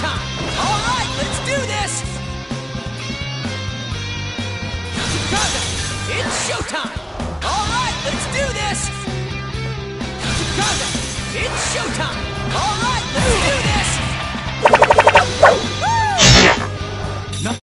showtime! All right, let's do this! Chicago, it's showtime! All right, let's do this! Chicago, it's showtime!